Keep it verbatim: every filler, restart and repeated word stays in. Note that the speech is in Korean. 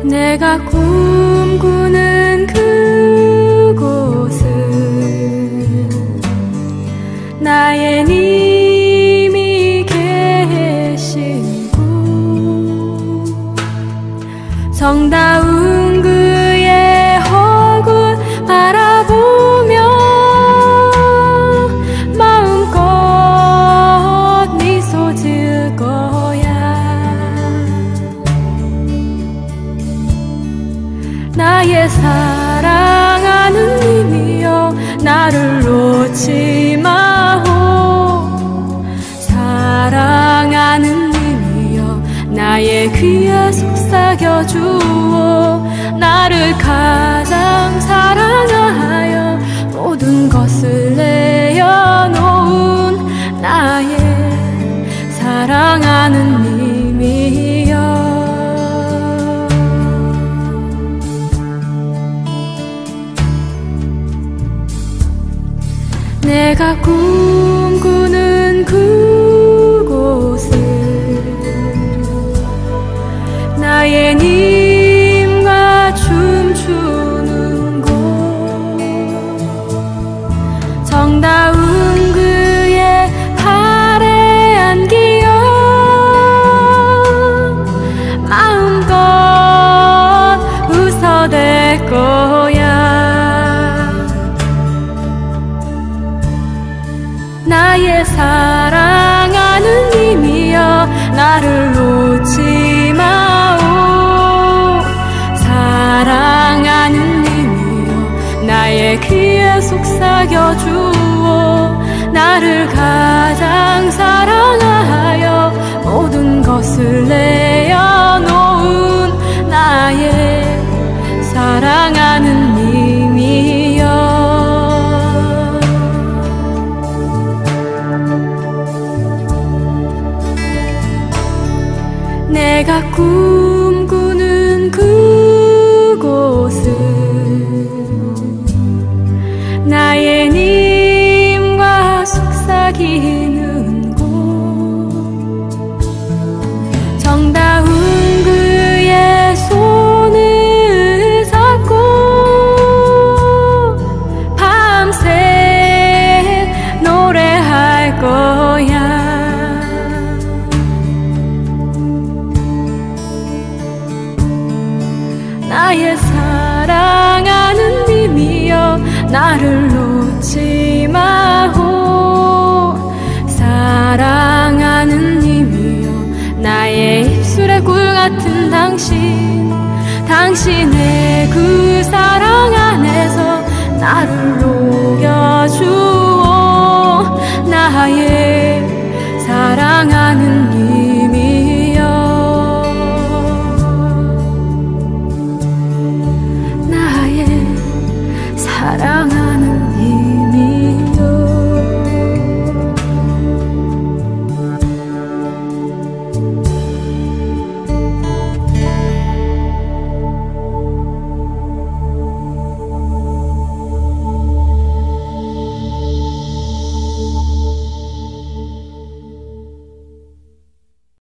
내가 꿈꾸는 그곳은 나의 님이 계신 곳, 정다운 그의 얼굴 바라보며 마음껏 미소 지을 거야. 나의 사랑하는 님이여, 나를 놓지 마오. 사랑하는 님이여, 나의 귀에 속삭여 주오. 나를 가장 사랑하여 모든 것을 내어놓은 나의 사랑하는 님이여. 내가 꿈꾸는 그곳은 나의 님과 춤추는 곳, 정다운 그의 팔에 안기어 마음껏 웃어댈 거야. 나의 사랑하는 님이여, 나를 놓지 마오. 사랑하는 님이여, 나의 귀에 속삭여 주오. 나를 가장 사랑하여 모든 것을 내어놓은 나의 사랑하는 님이여. 내가 꿈꾸는 그곳은 나의 님과 속삭이는 곳, 정다운 그의 손을 잡고 밤새 노래할 거야. 나의 사랑하는 님이여, 나를 놓지 마오. 사랑하는 님이여, 나의 입술의 꿀 같은 당신, 당신의 그 사랑 안에서 나를 놓지